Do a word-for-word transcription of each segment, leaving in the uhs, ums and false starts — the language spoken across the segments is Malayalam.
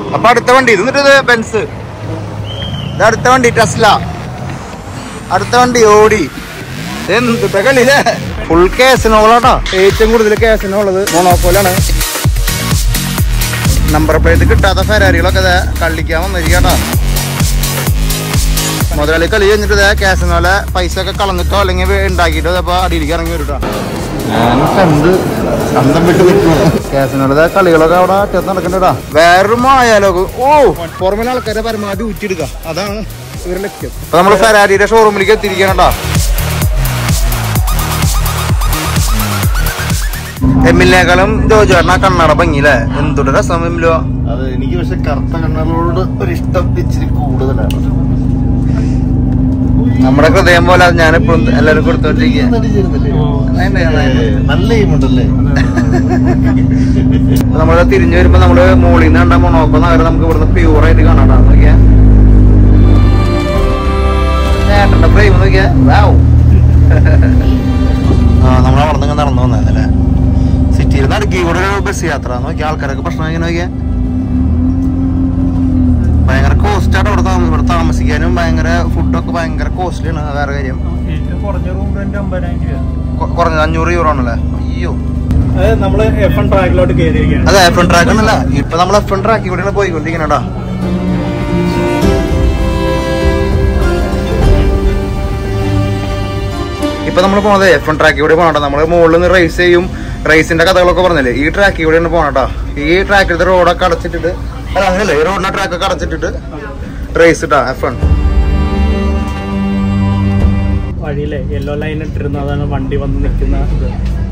അപ്പൊ അടുത്ത വണ്ടി ഇത് എന്നിട്ട് ബെൻസ്, ഇത് അടുത്ത വണ്ടി ടെസ്ല, അടുത്ത വണ്ടി ഓടി. എന്തിട്ട കളിയില്ലേ? ഫുൾ കാസിനോകളാട്ടോ. ഏറ്റവും കൂടുതൽ കാസിനോ ഉള്ളത് മൊണോപോലാണ്. നമ്പർ പ്ലേറ്റ് കിട്ടാത്ത ഫെരാരികളൊക്കെ കളിക്കാൻ വന്നിരിക്കട്ടോ. മുതലാളി കളി കഴിഞ്ഞിട്ട് ഇതേ കാസിനോലെ പൈസ ഒക്കെ കളഞ്ഞിട്ടോ അല്ലെങ്കിൽ ഉണ്ടാക്കിയിട്ടോ അപ്പൊ അടിയിലേക്ക് ഇറങ്ങി വരൂട്ടോ. ഞാൻ കണ്ട് അന്തം വിട്ട് നിൽക്കുന്നു. കാസിനോലെ കളികളൊക്കെ അവിടെ അറ്റത്ത് നടക്കണ്ടാ. വേറൊരു മായാലോകം. ഓ പുറമെ ആൾക്കാരെ പരമാവധി ഊറ്റിയെടുക്കുക, അതാണ് ഇവരുടെ ലക്ഷ്യം. അപ്പൊ നമ്മള് ഫെരാരിയുടെ ഷോറൂമിലേക്ക് എത്തിയിരിക്കണട്ടോ. എമ്മിലിനേക്കാളും ജോജോട്ടനാ കണ്ണട ഭംഗിയില്ലേ? എന്തൊരു രസം എമ്മിലോ. അത് എനിക്ക് പക്ഷെ കറുത്ത കണ്ണുകളോട് ഒരു ഇഷ്ടം ഇച്ചിരി കൂടുതലാണ്. നമ്മുടെ ഹൃദയം പോലെ ഞാനിപ്പോഴും എല്ലാരും കൊടുത്തോണ്ടിരിക്കുക. നല്ല എയിമുണ്ടല്ലേ? നമ്മള് തിരിഞ്ഞു വരുമ്പോ നമ്മള് മോളിൽ നിന്ന് കണ്ട മൊണോക്കോ നഗരം നമുക്ക് ഇവിടുന്ന് പ്യൂർ ആയിട്ട് കാണാം. നോക്കിയാ ചേട്ടന്റെ ഫ്രെയിം നോക്കിയാ. ആ നമ്മളെ അവിടെ നിന്ന് നടന്നു വന്നല്ലേ സിറ്റിയിൽ നടുക്കി കൂടെ ഒരു ബസ് യാത്ര. നോക്കിയ ആൾക്കാരൊക്കെ പ്രശ്നം ഇങ്ങനെ നോക്കിയാ. ഭയങ്കര കോസ്റ്റ് ആണ് ഇവിടെ ഇവിടെ താമസിക്കാനും. ഭയങ്കര ഫുഡൊക്കെ ഭയങ്കര കോസ്റ്റ്ലിയാണ്. വേറെ കാര്യം കുറഞ്ഞ അഞ്ഞൂറ് യൂറോ ആണല്ലേ? അയ്യോ അതെ എഫ് എൻ ട്രാക്ക് ആണല്ല. ഇപ്പൊ നമ്മൾ എഫ് എൻ ട്രാക്ക് കൂടെയാണ് പോയിക്കൊണ്ടിരിക്കണടാ. ഇപ്പൊ നമ്മൾ പോണത് എഫ് എൻ ട്രാക്ക് കൂടെ പോകണ്ട. നമ്മള് മുകളിൽ നിന്ന് റേസ് ചെയ്യും. റേസിന്റെ കഥകളൊക്കെ പറഞ്ഞല്ലേ, ഈ ട്രാക്ക് കൂടെയാണ് പോകണട്ടോ. ഈ ട്രാക്കിലത്തെ റോഡൊക്കെ അടച്ചിട്ടിട്ട് അല്ല അങ്ങനല്ലേ, ഈ റോഡിന്റെ ട്രാക്കൊക്കെ അടച്ചിട്ടിട്ട് റേസ് ഇട്ടാ എഫ് എൺ. വഴിയിലെ യെല്ലോ ലൈൻ ഇട്ടിരുന്നതാണ് വണ്ടി വന്ന് നിൽക്കുന്നത്.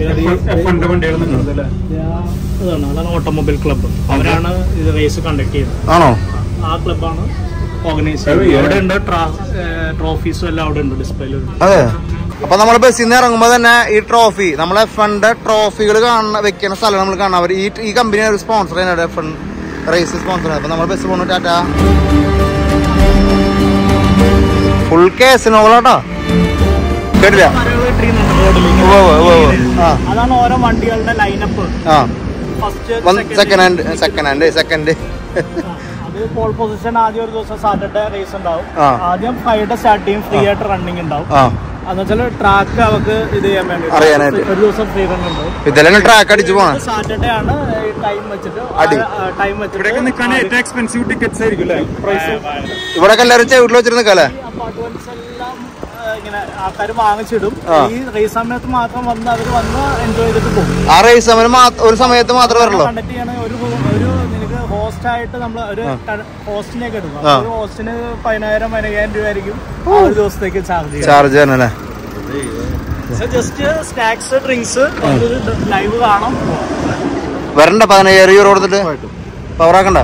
അതാണ് ഓട്ടോമൊബൈൽ ക്ലബ്ബ്. അവരാണ് ഇത് റേസ് കണ്ടക്ട് ചെയ്യുന്നത്. ആണോ? ആ ക്ലബ്ബാണ് ഓർഗനൈസ് ചെയ്യുന്നത്. അവിടെ ഉണ്ട് ട്രോഫീസും എല്ലാം അവിടെ ഉണ്ട് ഡിസ്പ്ലേയിൽ. അതെ. അപ്പൊ നമ്മൾ ബസ്സിൽ നിന്ന് ഇറങ്ങുമ്പോ തന്നെ ഈ ട്രോഫി, നമ്മളെ എഫ് എന്റെ ട്രോഫികൾ കാണുന്ന വെക്കുന്ന സ്ഥലം നമ്മൾ കാണാം. അവർ ഈ ഈ കമ്പനി ഒരു സ്പോൺസർ ചെയ്യുന്നുണ്ട്, എഫ് എൻ റേസ് സ്പോൺസർ. അപ്പൊ നമ്മൾ ബസ് പോകുന്നു. ടാറ്റാ. ഫുൾ കേസിനോളാട്ടോ. കേട്ടില്ല? അതാണ് ഓരോ വണ്ടികളുടെ lineup. Second hand second hand second അത് പോൾ പൊസിഷൻ. ആദ്യം ഒരു ദിവസം സാറ്റർഡേ റേസ് ഉണ്ടാവും. ആദ്യം ഫ്രൈഡേ സ്റ്റാർട്ട് ചെയ്യും. ഫ്രീ ആയിട്ട് റണ്ണിങ് ഉണ്ടാവും. എന്നുവെച്ചാൽ ട്രാക്ക് അവർക്ക് ഇത് ചെയ്യാൻ വേണ്ടി ഒരു ദിവസം ഫ്രീ റൺ ഉണ്ടാവും. ഇതെല്ലാം ട്രാക്ക് അടിച്ചു പോകണം. സാറ്റർഡേ ആണ് ടൈം വെച്ചിട്ട് ടൈം വെച്ചിട്ട് ഏറ്റവും എക്സ്പെൻസീവ് ടിക്കറ്റ്സ് ആയിരിക്കും. ഇവിടെ എല്ലാവരും വീട്ടിൽ വെച്ചിട്ട് നിൽക്കാല്ലേ? അപ്പാർട്ട്മെന്റ്സ് എല്ലാം ഇങ്ങനെ ആൾക്കാർ വാങ്ങിച്ചിടും. ഈ റേസ് സമയത്ത് മാത്രം വന്ന് അവർ വന്ന് എൻജോയ് ചെയ്തിട്ട് പോകും. ആ റേസ് സമയം ഒരു സമയത്ത് മാത്രമേ വരുള്ളൂ. കണ്ടക്ട് ചെയ്യണ ഒരു ഒരു നിനക്ക് ഹോസ്റ്റ് ആയിട്ട് നമ്മൾ ഒരു ഹോസ്റ്റിനൊക്കെ എടുക്കും. ഒരു ഹോസ്റ്റിന് പതിനായിരം പതിനയ്യായിരം രൂപ ആയിരിക്കും ഒരു ദിവസത്തേക്ക് ചാർജ് ചാർജ് ചെയ്യാനല്ലേ? ജസ്റ്റ് സ്നാക്സ് ഡ്രിങ്ക്സ് ലൈവ് കാണാം. വരണ്ട പതിനയ്യായിരം യൂറോ കൊടുത്തിട്ട് പവറാക്കണ്ട.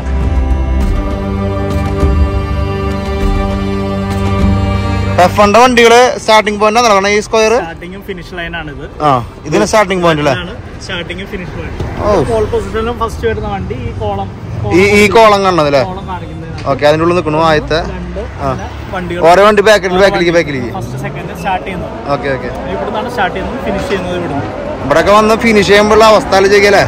എഫ് എന്റെ വണ്ടികള് സ്റ്റാർട്ടിംഗ് പോയിന്റ് നടക്കണം. ഈ സ്ക്വയർ സ്റ്റാർട്ടിംഗും ഫിനിഷ് ലൈൻ ആണ് ഇത്. ആ ഇതിന് സ്റ്റാർട്ടിംഗ് പോയിന്റ് അല്ലേ? Starting finish point. പോൾ പൊസിഷനിലും ഫസ്റ്റ് വരുന്ന വണ്ടി ഈ കോളം ഈ ഈ കോളം കാണുന്നതല്ലേ? ഓക്കെ, അതിന്റെ ഉള്ളിൽ നിൽക്കണു ആദ്യത്തെ ഓരോ വണ്ടി ബാക്കിലേക്ക് ബാക്കിലേക്ക് ബാക്കിലേക്ക് ഓക്കെ ഓക്കെ. ഇവിടെയൊക്കെ വന്ന് ഫിനിഷ് ചെയ്യുമ്പോഴുള്ള അവസ്ഥ ചെയ്യല്ലേ?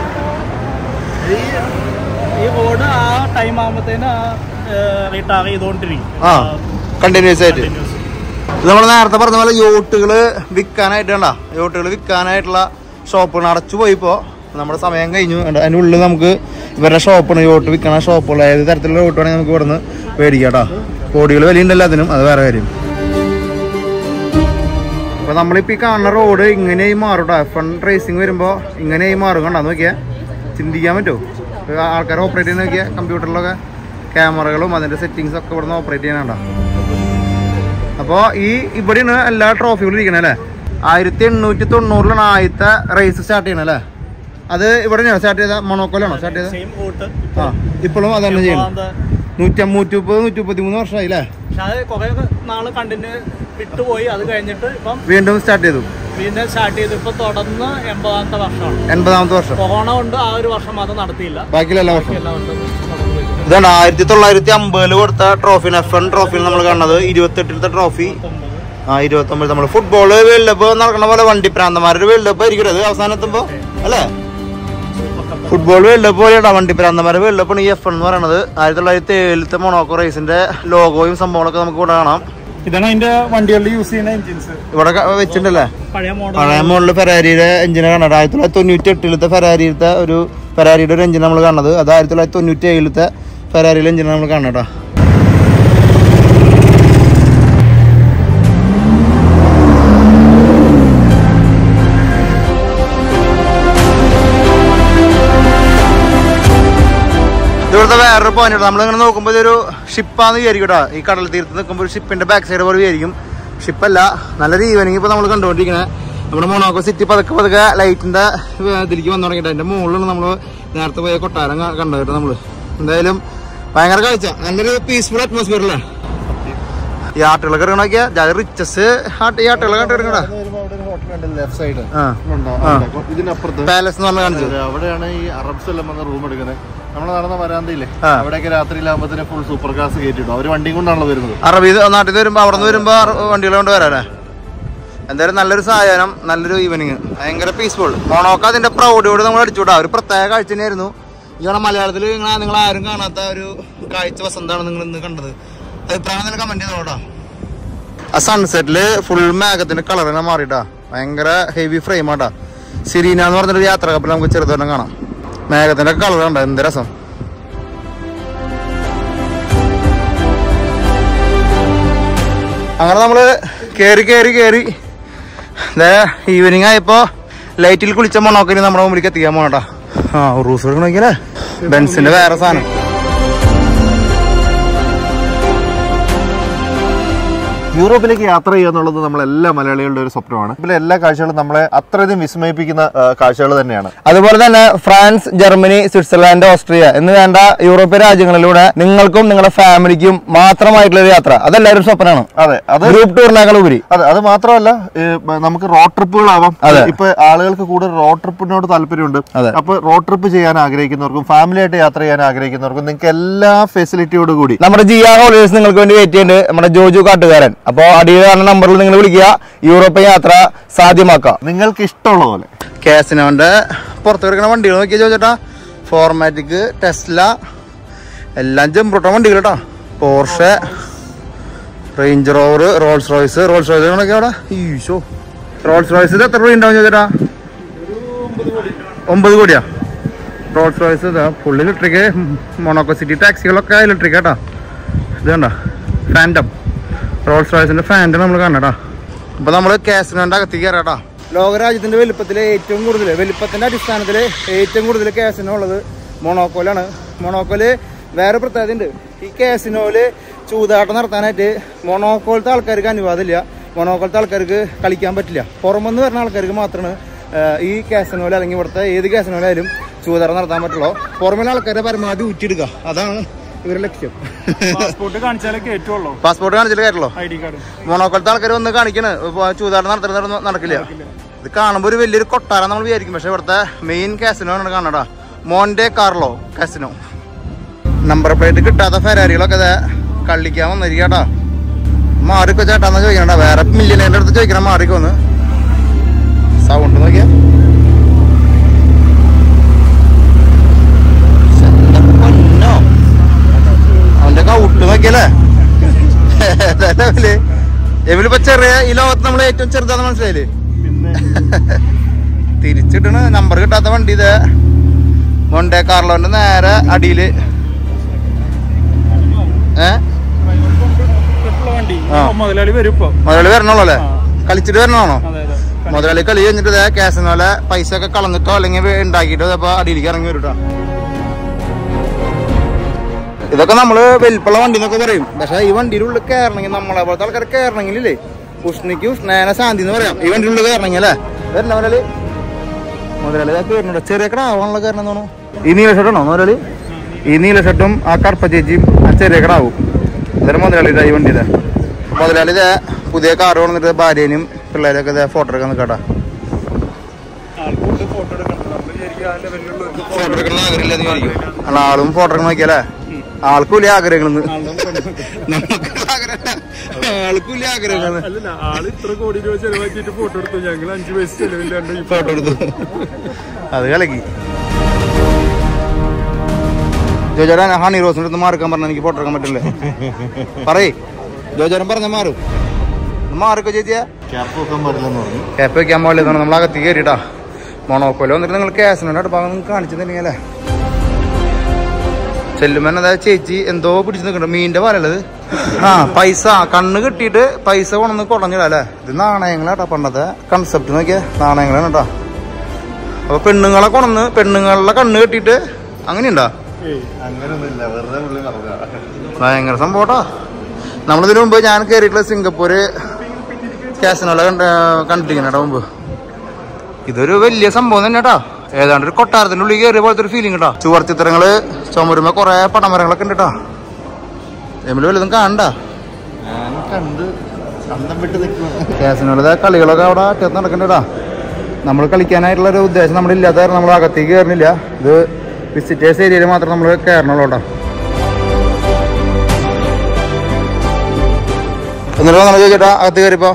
ഈ റോഡ് ആ ടൈം ആകുമ്പോഴത്തേന് റീടാർ ചെയ്തോണ്ടിരിക്കും. ആ കണ്ടിന്യൂസ് ആയിട്ട്. ഇത് നമ്മൾ നേരത്തെ പറഞ്ഞ പോലെ യോട്ടുകള് വിൽക്കാനായിട്ട് കണ്ട യോട്ടുകൾ വിൽക്കാനായിട്ടുള്ള ഷോപ്പുകൾ അടച്ചു പോയിപ്പോ നമ്മുടെ സമയം കഴിഞ്ഞു. അതിൻ്റെ ഉള്ളിൽ നമുക്ക് ഇവരുടെ ഷോപ്പാണ്, യോട്ട് വിൽക്കണ ഷോപ്പുകൾ. ഏത് തരത്തിലുള്ള യോട്ട് വേണമെങ്കിൽ നമുക്ക് ഇവിടുന്ന് മേടിക്കാം കേട്ടോ. കോടികൾ വിലയുണ്ടല്ലോ അതിനും, അത് വേറെ കാര്യം. അപ്പൊ നമ്മളിപ്പോ ഈ കാണുന്ന റോഡ് ഇങ്ങനെയായി മാറും കേട്ടോ. എഫ് വൺ റേസിംഗ് വരുമ്പോ ഇങ്ങനെയായി മാറും. കണ്ടോ നോക്കിയാ, ചിന്തിക്കാൻ പറ്റുമോ? ആൾക്കാർ ഓപ്പറേറ്റ് ചെയ്യുന്ന നോക്കിയാൽ കമ്പ്യൂട്ടറിലൊക്കെ ക്യാമറകളും അതിന്റെ സെറ്റിങ്സ് ഒക്കെ ഇവിടുന്ന് ഓപ്പറേറ്റ് ചെയ്യാനുണ്ടോ. അപ്പോൾ ഈ ഇവിടെയാണ് എല്ലാ ട്രോഫികളും ഇരിക്കണേ അല്ലേ? ആയിരത്തി എണ്ണൂറ്റി തൊണ്ണൂറിലാണ് ആദ്യത്തെ റേസ് സ്റ്റാർട്ട് ചെയ്യണേ അല്ലേ? അത് ഇവിടെയാണോ സ്റ്റാർട്ട് ചെയ്ത? മൊണോക്കോലാണോ സ്റ്റാർട്ട് ചെയ്തത്? ആ ഇപ്പോഴും അതന്നെ ചെയ്യണം. നൂറ്റി നൂറ്റി മുപ്പത് നൂറ്റി മുപ്പത്തി മൂന്ന് വർഷമായി അല്ലേ? നാള് കണ്ടിന്യൂ വിട്ടുപോയി. അത് കഴിഞ്ഞിട്ട് ഇപ്പം വീണ്ടും സ്റ്റാർട്ട് ചെയ്തു. വീണ്ടും സ്റ്റാർട്ട് ചെയ്തു. ഇപ്പൊ തുടർന്ന് എൺപതാമത്തെ വർഷമാണ്. എൺപതാമത്തെ വർഷം. കൊറോണ കൊണ്ട് ആ ഒരു വർഷം മാത്രം നടത്തിയില്ല, ബാക്കിയുള്ള എല്ലാ വർഷവും. ഇതാണ് ആയിരത്തി തൊള്ളായിരത്തി അമ്പതില് കൊടുത്ത ട്രോഫി. എഫ് എൻ ട്രോഫി നമ്മൾ കാണുന്നത് ഇരുപത്തെട്ടിലത്തെ ട്രോഫി. ആ ഇരുപത്തി ഒമ്പത് നമ്മൾ ഫുട്ബോള് വേൾഡ് കപ്പ് നടക്കണ പോലെ വണ്ടി പ്രാന്തമാരുടെ വേൾഡ് കപ്പ് ആയിരിക്കും അത് അവസാനം എത്തുമ്പോ അല്ലേ? ഫുട്ബോൾ വേൾഡ് കപ്പ് പോലെയാണ് വണ്ടി പ്രാന്തമാരെ വേൾഡ് കപ്പാണ് ഈ എഫ് എന്ന് പറയുന്നത്. ആയിരത്തി തൊള്ളായിരത്തി ഏഴിലത്തെ മൊണോക്കോ റേസിന്റെ ലോഗോയും സംഭവങ്ങളൊക്കെ നമുക്ക് ഇവിടെ കാണാം. ഇതാണ് അതിന്റെ വണ്ടികളിൽ യൂസ് ചെയ്യുന്ന എഞ്ചിൻസ് ഇവിടെ വെച്ചിട്ടുണ്ടല്ലേ. പഴയ മോഡൽ പഴയ മോഡല് ഫെരാരിയുടെ എഞ്ചിനെ കാണാം. ആയിരത്തി തൊള്ളായിരത്തി തൊണ്ണൂറ്റി എട്ടിലത്തെ ഫെരാരിയിലത്തെ ഒരു ഫെരാരിയുടെ ഒരു എഞ്ചിൻ നമ്മൾ കാണുന്നത്. അത് ആയിരത്തി തൊള്ളായിരത്തി തൊണ്ണൂറ്റി ഏഴിലത്തെ ഫെരാരിയിലെ എഞ്ചിനെ നമ്മൾ കാണാം കേട്ടോ. ഇവിടുത്തെ വേറൊരു പോയിന്റ് നമ്മളിങ്ങനെ നോക്കുമ്പോൾ ഇതൊരു ഷിപ്പാന്ന് വിചാരിക്കട്ടോ. ഈ കടൽ തീരത്ത് നിൽക്കുമ്പോൾ ഒരു ഷിപ്പിന്റെ ബാക്ക് സൈഡ് പോലെ വിചാരിക്കും. ഷിപ്പല്ല, നല്ലൊരു ഈവനിങ് ഇപ്പൊ നമ്മൾ കണ്ടുകൊണ്ടിരിക്കുന്നത്. നമ്മുടെ മൊണോക്കോ സിറ്റി പതുക്കെ പതുക്കെ ലൈറ്റിന്റെ ഇതിലേക്ക് വന്നു തുടങ്ങിയിട്ട് അതിന്റെ മുകളിലാണ് നമ്മൾ നേരത്തെ പോയ കൊട്ടാരം കണ്ടത് കേട്ടോ. നമ്മള് എന്തായാലും ഭയങ്കര കാഴ്ച, നല്ലൊരു പീസ്ഫുൾ അറ്റ്മോസ്ഫിയർ അല്ലേ. ഈ ആട്ടുകളൊക്കെ ഇറങ്ങണോക്കിയാ റിച്ചസ് ഈ ആട്ടുകളൊക്കെ ഇറങ്ങണ പാലസ് എന്ന് പറഞ്ഞ കാണിച്ചത്. അവിടെയാണ് ഈ അറബ്സ് എല്ലാം വന്ന റൂം എടുക്കുന്നത്. നമ്മൾ നടന്ന വരാന്തയില്ലേ, അവിടെയൊക്കെ രാത്രിയിലാകുമ്പോ ഫുൾ സൂപ്പർ കാർസ് കയറ്റിട്ടു. അവര് വണ്ടിയും കൊണ്ടാണല്ലോ വരുന്നത്. അറബി നാട്ടിൽ നിന്ന് വരുമ്പോ അവിടെ നിന്ന് വരുമ്പോ വണ്ടികളെ കൊണ്ട് വരാല്ലേ. എന്തായാലും നല്ലൊരു സായാഹ്നം, നല്ലൊരു ഈവനിങ്, ഭയങ്കര പീസ്ഫുൾ. മൊണോക്കോ അതിന്റെ പ്രൗഢിയോട് നമ്മൾ അടിച്ചുവിടാ. ഒരു പ്രത്യേക കാഴ്ച തന്നെയായിരുന്നു. ഇവിടെ മലയാളത്തിൽ നിങ്ങൾ ആരും കാണാത്ത ഒരു കാഴ്ച വസന്താണ് നിങ്ങൾ ഇന്ന് കണ്ടത്. അഭിപ്രായം തന്നെ കമന്റ് ചെയ്തോടാ. ആ സൺസെറ്റില് ഫുൾ മേഘത്തിന്റെ കളറിനെ മാറിയിട്ടാ. ഭയങ്കര ഹെവി ഫ്രെയിം ആട്ടാ. സിരീന എന്ന് പറഞ്ഞൊരു യാത്ര കപ്പൽ നമുക്ക് ചെറുതോരം കാണാം. മേഘത്തിന്റെ കളർ കണ്ട എന്ത് രസം. അങ്ങനെ നമ്മള് കേറി കേറി കേറി ഈവനിങ് ആയപ്പോ ലൈറ്റിൽ കുളിച്ച മണോക്കിന് നമ്മുടെ മുമ്പിലേക്ക് എത്തിക്കാൻ പോണട്ടാ. ആ റൂസ് നോക്കിയല്ലേ, ബെൻസിന്റെ വേറെ സാധനം. യൂറോപ്പിലേക്ക് യാത്ര ചെയ്യുക എന്നുള്ളത് നമ്മളെല്ലാ മലയാളികളുടെ ഒരു സ്വപ്നമാണ്. ഇതിലെ എല്ലാ കാഴ്ചകളും നമ്മളെ അത്രയധികം വിസ്മയിപ്പിക്കുന്ന കാഴ്ചകൾ തന്നെയാണ്. അതുപോലെ തന്നെ ഫ്രാൻസ്, ജർമ്മനി, സ്വിറ്റ്സർലാൻഡ്, ഓസ്ട്രിയ എന്ന് വേണ്ട യൂറോപ്യൻ രാജ്യങ്ങളിലൂടെ നിങ്ങൾക്കും നിങ്ങളുടെ ഫാമിലിക്കും മാത്രമായിട്ടുള്ള ഒരു യാത്ര അതെല്ലാവരും സ്വപ്നമാണ്. അതെ, അത് ഗ്രൂപ്പ് ടൂറിനേക്കാൾ ഉപരി. അതെ, അത് മാത്രമല്ല നമുക്ക് റോഡ് ട്രിപ്പുകളാവാം. ഇപ്പൊ ആളുകൾക്ക് കൂടുതൽ റോഡ് ട്രിപ്പിനോട് താല്പര്യമുണ്ട്. അപ്പൊ റോഡ് ട്രിപ്പ് ചെയ്യാൻ ആഗ്രഹിക്കുന്നവർക്കും ഫാമിലി ആയിട്ട് യാത്ര ചെയ്യാൻ ആഗ്രഹിക്കുന്നവർക്കും നിങ്ങൾക്ക് എല്ലാ ഫെസിലിറ്റിയോട് കൂടി നമ്മുടെ ജിയാ ഹോളിഡേയ്സ് നിങ്ങൾക്ക് വേണ്ടി വെയിറ്റ് ചെയ്യുന്നുണ്ട്. നമ്മുടെ ജോജു കാട്ടുകാരൻ. അപ്പൊ അടിയിൽ കാണുന്ന നമ്പറിൽ നിങ്ങൾ വിളിക്കുക, യൂറോപ്യൻ യാത്ര സാധ്യമാക്കാം നിങ്ങൾക്ക് ഇഷ്ടമുള്ള പോലെ. കാസിനോന്റെ പുറത്ത് കിടക്കുന്ന വണ്ടികൾ നോക്കിയാൽ ചോദിച്ചേട്ടാ. ഫോർമാറ്റിക്, ടെസ്ല, എല്ലാം ജംബ്രൂട്ട വണ്ടികൾ കേട്ടോ. Porsche, Range Rover, Rolls Royce. Rolls Royce നോക്കിയാ അവിടെ ഈശോ. റോൾസ് റോയ്സ് എത്ര രൂപ ഉണ്ടാവും ചോദിച്ചേട്ടാ? ഒമ്പത് കോടിയാ Rolls Royce. Full electric. Monaco city ടാക്സികളൊക്കെ ഇലക്ട്രിക് കേട്ടോ. ഇത് കണ്ട ഫാൻറ്റം, റോൾസ് റോയ്സിന്റെ ഫാൻറ്റം നമ്മൾ കാണാട്ടാ. അപ്പൊ നമ്മള് കാസിനോന്റെ അകത്തേക്ക് കയറാട്ടാ. ലോകരാജ്യത്തിന്റെ വലുപ്പത്തില് ഏറ്റവും കൂടുതൽ വലുപ്പത്തിന്റെ അടിസ്ഥാനത്തില് ഏറ്റവും കൂടുതൽ കാസിനോ ഉള്ളത് മൊണോക്കോലാണ്. മൊണോക്കോല് വേറെ പ്രത്യേകത ഉണ്ട്. ഈ കാസിനോയില് ചൂതാട്ടം നടത്താനായിട്ട് മൊണോക്കോലത്തെ ആൾക്കാർക്ക് അനുവാദമില്ല. മൊണോക്കോലത്തെ ആൾക്കാർക്ക് കളിക്കാൻ പറ്റില്ല. പുറമെന്ന് വരുന്ന ആൾക്കാർക്ക് മാത്രമാണ് ഈ കാസിനോയിൽ അല്ലെങ്കിൽ ഇവിടുത്തെ ഏത് കാസിനോയിലായാലും ചൂതാട്ടം നടത്താൻ പറ്റുള്ളൂ. പുറമെ ആൾക്കാരെ പരമാവധി ഊറ്റിയെടുക്കുക, അതാണ് ഇവരുടെ ലക്ഷ്യം. പാസ്പോർട്ട് കാണിച്ചാലേ കയറ്റുള്ളൂ. പാസ്പോർട്ട് കാണിച്ചാലേ കയറ്റുള്ളൂ. I D card. മൊണോക്കോലത്തെ ആൾക്കാർ ഒന്ന് കാണിക്കണ് ചൂതാട്ടം നടത്തുന്ന നടക്കില്ല. ഇത് കാണുമ്പോൾ ഒരു വലിയൊരു കൊട്ടാരം നമ്മൾ വിചാരിക്കും. പക്ഷെ ഇവിടുത്തെ മെയിൻ കാസിനോ ആണ് കാണടാ. Monte Carlo casino. Number plate കിട്ടാത്ത ഫെരാരികളൊക്കെ അതെ കളിക്കാൻ വന്നിരിക്കട്ടാ. മാറിക്കോ ചേട്ടാന്ന് ചോദിക്കണ. വേറെ മില്യനേന്റെ അടുത്ത് ചോദിക്കണം മാറിക്കോന്ന്. സൗണ്ട് നോക്കിയാ അവന്റെ കൗട്ട് നോക്കിയല്ലേ. എവിലിപ്പോ ചെറിയ ഈ ലോകത്ത് നമ്മൾ ഏറ്റവും ചെറുതാന്ന് മനസ്സിലായില്ലേ. തിരിച്ചിട്ടണ് നമ്പർ കിട്ടാത്ത വണ്ടി. ഇത് മൊണ്ടെ കാർലോന്റെ നേരെ അടിയില്. ഏഹ് മുതലാളി വരണല്ലോ അല്ലേ? കളിച്ചിട്ട് വരണമാണോ? മുതലാളി കളി കഴിഞ്ഞിട്ട് ഇതേ കാസിനോലെ പൈസ ഒക്കെ കളഞ്ഞിട്ടോ അല്ലെങ്കിൽ ഉണ്ടാക്കിട്ടോ ഇപ്പൊ അടിയിലേക്ക് ഇറങ്ങി വരൂട്ടോ. ഇതൊക്കെ നമ്മള് വലിപ്പുള്ള വണ്ടി എന്നൊക്കെ പറയും. പക്ഷെ ഈ വണ്ടിയുടെ ഉള്ളിൽ കയറണമെങ്കിൽ നമ്മളെ പോലത്തെ ആൾക്കാർ കയറണമെങ്കിലേ ഉഷ്ണിക്ക് ഉഷ്ണേന ശാന്തി എന്ന് പറയാം. ഈ വണ്ടിയുടെ ഉള്ളിൽ കയറണമെങ്കിൽ അല്ലേ വരണ മുതലാളി. മുതലാളി ഇതൊക്കെ വരുന്നുണ്ടോ? ചെറിയ കടാവാണല്ലോ കയറണം തോന്നുന്നു. ഈ നീല ഷർട്ടാണോ മുതലാളി? ഈ നീല ഷർട്ടും ആ കറുപ്പ ചേച്ചിയും ആ ചെറിയ കടാവും. അതൊരു മുതലാളി ഇതാ ഈ വണ്ടി. ഇതാ മുതലാളി ഇതേ പുതിയ കാറ് കൊണ്ടിട്ട് ഭാര്യനും പിള്ളേരൊക്കെ ഇതേ ഫോട്ടോ എടുക്കാൻ നിൽക്കട്ടാ. ഫോട്ടോ എടുക്കണം ആഗ്രഹമില്ലെന്ന് ചോദിക്കും. ആളും ഫോട്ടോ എടുക്കണം നോക്കിയല്ലേ. ആൾക്കും വലിയ ആഗ്രഹങ്ങള്. ആൾക്കും വലിയ ആഗ്രഹങ്ങള്. ഫോട്ടോ എടുത്തു. അത് കലക്കി. ജോജോരാൻ ഹണി റോസിന്റെ അടുത്ത് മാറിക്കാൻ പറഞ്ഞാൽ എനിക്ക് ഫോട്ടോ എടുക്കാൻ പറ്റില്ലേ? പറയേ ജോജോരൻ പറഞ്ഞ മാറും മാറിക്കോ ചേച്ചിയാ. ക്യാപ്പ് വെക്കാൻ പാടില്ല നമ്മൾ അകത്ത് കയറിട്ടാ. മൊണോക്കോല് വന്നിട്ട് നിങ്ങൾ ക്യാസിനോട് ഭാഗം നിങ്ങൾക്ക് കാണിച്ചു തന്നെയല്ലേ. ചെല്ലുമ്പോ അതായത് ചേച്ചി എന്തോ പിടിച്ചു നിൽക്കണ്ട മീനിന്റെ പാലല്ലത്. ആ പൈസ കണ്ണ് കിട്ടിയിട്ട് പൈസ കൊണ്ടൊന്ന് കുടഞ്ഞിടല്ലേ. ഇത് നാണയങ്ങളാട്ടാ പണ്ടത്തെ കൺസെപ്റ്റ് നോക്കിയാ നാണയങ്ങളാണ് കേട്ടോ. അപ്പൊ പെണ്ണുങ്ങളെ കൊണ്ടന്ന് പെണ്ണുങ്ങളുടെ കണ്ണ് കെട്ടിയിട്ട് അങ്ങനെയുണ്ടാ? ഭയങ്കര സംഭവം കേട്ടോ. നമ്മളിതിനു മുമ്പ് ഞാൻ കയറിയിട്ടുള്ള സിംഗപ്പൂര് കാസിനോല കണ്ട കണ്ടിരിക്കുന്ന കേട്ടോ മുമ്പ്. ഇതൊരു വലിയ സംഭവം തന്നെ കേട്ടോ. ഏതാണ്ട് ഒരു കൊട്ടാരത്തിന്റെ ഉള്ളിൽ കയറിയ പോലത്തെ ഒരു ഫീലിംഗ് കേട്ടോ. ചുവർ ചിത്രങ്ങള് ചുമരുമ്പോ കൊറേ പടമരങ്ങളൊക്കെ ഉണ്ട് കേട്ടോ. എമ്മില് വല്ലതും കാണണ്ട. കാസിനോല കളികളൊക്കെ അവിടെ അറ്റത്ത് നടക്കണ്ടടാ. നമ്മൾ കളിക്കാനായിട്ടുള്ള ഒരു ഉദ്ദേശം നമ്മുടെ ഇല്ലാത്ത കാരണം നമ്മൾ അകത്തേക്ക് കയറുന്നില്ല. ഇത് വിസിറ്റേഴ്സ് ഏരിയയിൽ മാത്രം നമ്മൾ കയറണുള്ളൂ കേട്ടോ. എന്നിട്ട് നമ്മൾ ചോദിച്ചേട്ടാ അകത്ത് കയറിപ്പോ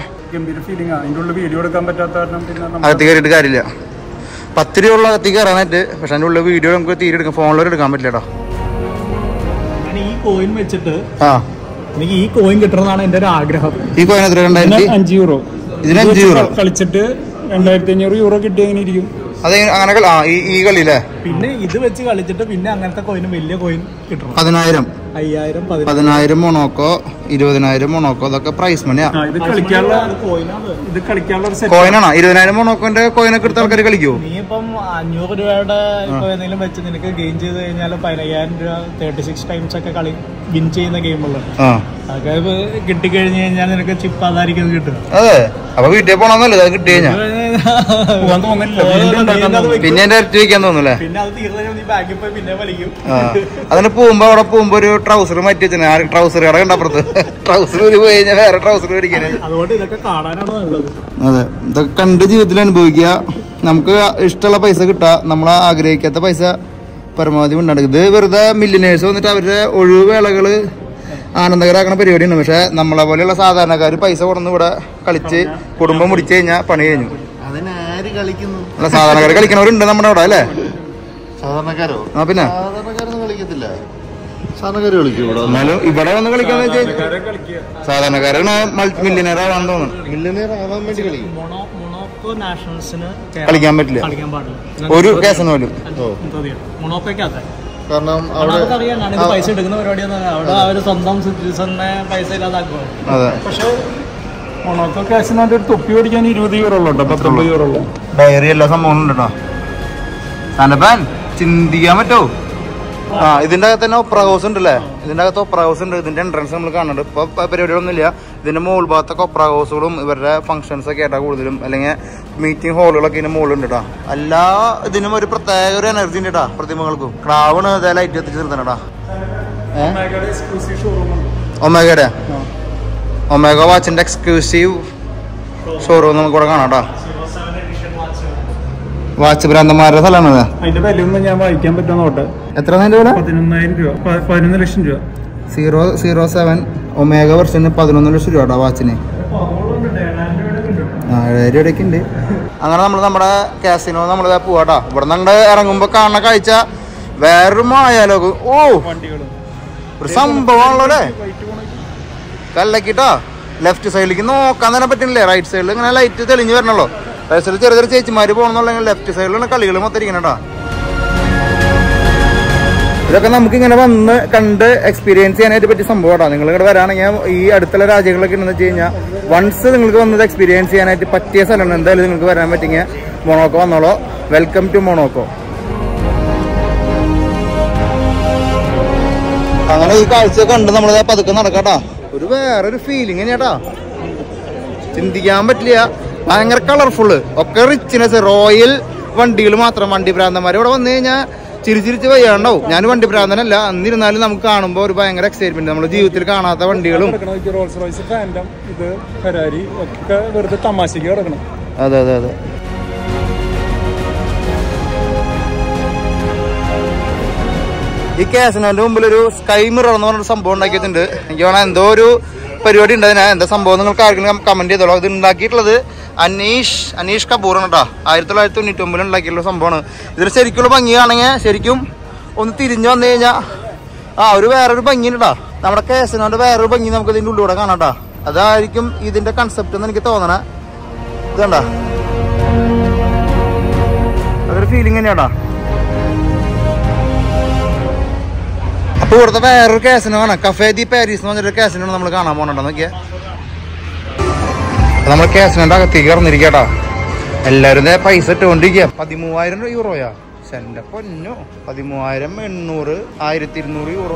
അകത്ത് കയറിയിട്ട് കാര്യമില്ല. പത്ത് രൂപ ഉള്ള അകത്തേക്ക് കയറാനായിട്ട്. പക്ഷെ അതിൻ്റെ ഉള്ള വീഡിയോ നമുക്ക് തീരെ എടുക്കാം, ഫോണിലൂടെ എടുക്കാൻ പറ്റില്ല കേട്ടോ. ഈ കോയിൻ വെച്ചിട്ട് ആ എനിക്ക് ഈ കോയിൻ കിട്ടണമെന്നാണ് എന്റെ ഒരു ആഗ്രഹം. ഈ കോയിൻ എത്ര? രണ്ടായിരത്തി അഞ്ച് യൂറോ. ഇതിന് അഞ്ച് യൂറോ കളിച്ചിട്ട് രണ്ടായിരത്തി അഞ്ഞൂറ് യൂറോ കിട്ടിയ എങ്ങനെ ഇരിക്കും? അതെ അങ്ങനെ ഈ കളിയില്ലേ. പിന്നെ ഇത് വെച്ച് കളിച്ചിട്ട് പിന്നെ അങ്ങനത്തെ കോയിന് വലിയ കോയിൻ കിട്ടണം. പതിനായിരം അയ്യായിരം പതിനായിരം മൊണോക്കോ ഇരുപതിനായിരം മൊണോക്കോ അതൊക്കെ പ്രൈസ് മണിയാ. ഇത് കളിക്കാനുള്ള ഇത് കളിക്കാനുള്ള കോയിനാണോ? ഇരുപതിനായിരം മൊണോക്കോന്റെ കോയിനൊക്കെ എടുത്ത ആൾക്കാർ കളിക്കുമോ? നീ ഇപ്പം അഞ്ഞൂറ് രൂപയുടെ ഇപ്പൊ എന്തെങ്കിലും വെച്ച് നിനക്ക് ഗെയിൻ ചെയ്ത് കഴിഞ്ഞാൽ പതിനയ്യായിരം രൂപ തേർട്ടി സിക്സ് ടൈംസ് ഒക്കെ കളി വിൻ ചെയ്യുന്ന ഗെയിമുകൾ അതൊക്കെ കിട്ടിക്കഴിഞ്ഞു കഴിഞ്ഞാൽ നിനക്ക് ചിപ്പ് അതായിരിക്കും കിട്ടും. അതെ അപ്പൊ വീട്ടിൽ പോണമെന്നല്ലേ അത് കിട്ടി കഴിഞ്ഞാൽ പിന്നെ എന്റെ ഇരട്ടി വയ്ക്കാൻ തോന്നുന്നല്ലേ. പിന്നെ അത് തീർന്നു നീ ബാങ്കിൽ പോയി പിന്നെ കളിക്കും. അതിന് പോകുമ്പോ അവിടെ പോകുമ്പോ ഒരു ട്രൗസർ മാറ്റി വെച്ചാൽ ആ ട്രൗസർ കട കണ്ടപ്പുറത്ത് ട്രൗസർ പോയി കഴിഞ്ഞാൽ വേറെ ട്രൗസർ മേടിക്കാൻ. അതുകൊണ്ട് ഇതൊക്കെ കാണാനാണ് നല്ലത്. അതെ ഇതൊക്കെ കണ്ട് ജീവിതത്തിൽ അനുഭവിക്കുക. നമുക്ക് ഇഷ്ടമുള്ള പൈസ കിട്ടുക, നമ്മൾ ആഗ്രഹിക്കാത്ത പൈസ പരമാവധി ഉണ്ടാകും. ഇത് വെറുതെ മില്ലിനേഴ്സ് വന്നിട്ട് അവരുടെ ഒഴിവുവേളകള് ആനന്ദകരാക്കുന്ന പരിപാടിയാണ്. പക്ഷെ നമ്മളെ പോലെയുള്ള സാധാരണക്കാർ പൈസ കൊടുന്ന് ഇവിടെ കളിച്ച് കുടുംബം മുടിച്ചു കഴിഞ്ഞാൽ പണി കഴിഞ്ഞു. അല്ല സാധാരണക്കാർ കളിക്കണവരുണ്ട് നമ്മുടെ അവിടെ അല്ലേ? സാധാരണക്കാരോ? ആ പിന്നെ കളിക്കത്തില്ല. എന്നാലും ഇവിടെ വന്ന് കളിക്കാന്ന് വെച്ചാൽ സാധാരണക്കാരാണ് മൾട്ടി മില്യനർ ആവാൻ തോന്നുന്നു. കളിക്കാൻ പറ്റില്ല ഒരു കേസിന് പോലും. കാരണം പൈസ എടുക്കുന്ന പരിപാടിയാണ് അവിടെ അവര് സ്വന്തം സിറ്റിസനെ പൈസ ഇല്ലാതാക്കുക. പക്ഷെ മൊണോക്കോ കാസിനകത്ത് ഒരു തൊപ്പി ഓടിക്കാൻ ഇരുപത് യൂറോ ഉള്ളൂ, പത്തൊമ്പത് യൂറോ ഉള്ളൂ. ഡയറി എല്ലാ സംഭവങ്ങളും ഉണ്ട് കേട്ടോ. സാനപ്പാൻ ചിന്തിക്കാൻ പറ്റോ? ആ ഇതിന്റെ അകത്ത് തന്നെ ഒപ്ര ഹൗസ് ഉണ്ടല്ലേ. ഇതിന്റെ അകത്ത് ഒപ്ര ഹൗസ് ഉണ്ട്. ഇതിന്റെ എൻട്രൻസ് നമ്മൾ കാണുന്നുണ്ട്. ഇപ്പൊ പരിപാടികളൊന്നും ഇല്ല. ഇതിന്റെ മുകൾ ഭാഗത്തൊക്കെ ഒപ്ര ഹൗസുകളും ഇവരുടെ ഫംഗ്ഷൻസ് ഒക്കെ ആയിട്ടാ കൂടുതലും, അല്ലെങ്കിൽ മീറ്റിംഗ് ഹാളുകളൊക്കെ ഇതിന്റെ മുകളിലുണ്ട് കേട്ടോ. എല്ലാ ഇതിനും ഒരു പ്രത്യേക ഒരു എനർജി ഉണ്ട് കേട്ടോ. പ്രതിമകൾക്കും ക്രാവണ് ലൈറ്റ് എത്തിച്ച് നിർത്തണേട്ടാ. ഒമേഗയുടെ ഒമേഗ വാച്ചിന്റെ എക്സ്ക്ലൂസീവ് ഷോറൂം നമുക്ക് ഇവിടെ കാണാം കേട്ടോ. വാച്ച് ഭ്രാന്തന്മാരുടെ സ്ഥലമാണ്. അതിന്റെ വിലയൊന്നും ഞാൻ വായിക്കാൻ പറ്റുന്ന നോട്ട്. എത്ര വില? പതിനൊന്നായിരം രൂപ, പതിനൊന്ന് ലക്ഷം രൂപ. സീറോ സീറോ സെവൻ ഒമേഗ വെർഷന് പതിനൊന്ന് ലക്ഷം രൂപ കേട്ടോ വാച്ചിന്. ആ ഏഴായിരം രൂപയ്ക്ക് ഉണ്ട്. അങ്ങനെ നമ്മൾ നമ്മുടെ കാസിനോ നമ്മൾ പോവാട്ടോ. ഇവിടെ നിന്ന് ഇറങ്ങുമ്പോ കാണുന്ന കാഴ്ച വേറൊരു മായാലോകം. ഓ ഒരു സംഭവമാണല്ലോ അല്ലേ. കല്ലക്കിട്ടോ ലെഫ്റ്റ് സൈഡിലേക്ക് നോക്കാൻ തന്നെ പറ്റുന്നില്ലേ. റൈറ്റ് സൈഡിൽ ഇങ്ങനെ ലൈറ്റ് തെളിഞ്ഞ് വരണല്ലോ. റൈറ്റ് സൈഡിൽ ചെറിയ ചെറിയ ചേച്ചിമാര് പോകണമെന്നുണ്ടെങ്കിൽ ലെഫ്റ്റ് സൈഡിലാണ് കളികൾ മൊത്തം ഇരിക്കണേട്ടാ. ഇതൊക്കെ നമുക്ക് ഇങ്ങനെ വന്ന് കണ്ട് എക്സ്പീരിയൻസ് ചെയ്യാനായിട്ട് പറ്റിയ സംഭവമാട്ടോ. നിങ്ങൾ ഇവിടെ വരാണെങ്കിൽ ഈ അടുത്തുള്ള രാജ്യങ്ങളൊക്കെ ഉണ്ടെന്ന് വെച്ച് കഴിഞ്ഞാൽ വൺസ് നിങ്ങൾക്ക് വന്നത് എക്സ്പീരിയൻസ് ചെയ്യാനായിട്ട് പറ്റിയ സ്ഥലമാണ്. എന്തായാലും നിങ്ങൾക്ക് വരാൻ പറ്റിയ മൊണോക്കോ വന്നോളോ. Welcome to Monaco. അങ്ങനെ ഈ കാഴ്ച കണ്ട് നമ്മൾ പതുക്കെ നടക്കാട്ടാ. ഒരു വേറൊരു ഫീലിംഗ് തന്നെയാട്ടാ. ചിന്തിക്കാൻ പറ്റില്ല. ഭയങ്കര കളർഫുള്ള് ഒക്കെ റിച്ച്നെസ്. റോയൽ വണ്ടികൾ മാത്രം. വണ്ടി ഭ്രാന്തന്മാർ ഇവിടെ വന്നു കഴിഞ്ഞാൽ ചിരിച്ചിരിച്ച് വയ്യാണ്ടാവും. ഞാൻ വണ്ടി ഭ്രാന്തനല്ല, എന്നിരുന്നാലും നമുക്ക് കാണുമ്പോൾ ഒരു ഭയങ്കര എക്സൈറ്റ്മെന്റ്. നമ്മുടെ ജീവിതത്തിൽ കാണാത്ത വണ്ടികളും. അതെ അതെ അതെ. ഈ കാസിനോന്റെ മുമ്പിൽ ഒരു സ്കൈ മിറർ എന്ന് പറഞ്ഞൊരു സംഭവം ഉണ്ടാക്കിയിട്ടുണ്ട്. എനിക്ക് വേണം എന്തോ ഒരു പരിപാടി ഉണ്ട്. അതിനാ എന്താ സംഭവം നിങ്ങൾക്ക് ആർക്കെങ്കിലും കമന്റ് ചെയ്തോളൂ. ഇത് ഉണ്ടാക്കിയിട്ടുള്ളത് അനീഷ് അനീഷ് കപൂറാണ് കേട്ടോ. ആയിരത്തി തൊള്ളായിരത്തി തൊണ്ണൂറ്റി ഒമ്പതിൽ ഉണ്ടാക്കിയിട്ടുള്ള സംഭവമാണ്. ഇതിൽ ശരിക്കുള്ള ഭംഗിയാണെങ്കിൽ ശരിക്കും ഒന്ന് തിരിഞ്ഞു വന്നു കഴിഞ്ഞാൽ ആ ഒരു വേറൊരു ഭംഗിണ്ടാ നമ്മുടെ കേസനോന്റെ വേറൊരു ഭംഗി നമുക്ക് ഇതിന്റെ ഉള്ളിലൂടെ കാണാട്ടാ. അതായിരിക്കും ഇതിന്റെ കൺസെപ്റ്റ് എന്ന് എനിക്ക് തോന്നണ. ഇതണ്ട അതൊരു ഫീലിംഗ് തന്നെയാടാ. അപ്പൊ ഇവിടുത്തെ വേറൊരു കാസിനോ ആണ്, കഫേ ദി പാരീസ് എന്ന് പറഞ്ഞൊരു കാസിനോ നമ്മൾ കാണാൻ പോകണുണ്ടോ നോക്കിയാ. നമ്മൾ കാസിനോന്റെ അകത്തേക്ക് ഇറന്നിരിക്കട്ടാ. എല്ലാരും പൈസ ഇട്ടുകൊണ്ടിരിക്കുക. പതിമൂവായിരം യൂറോയാ എന്റെ പൊന്നു. പതിമൂവായിരം എണ്ണൂറ് ആയിരത്തി ഇരുന്നൂറ് യൂറോ.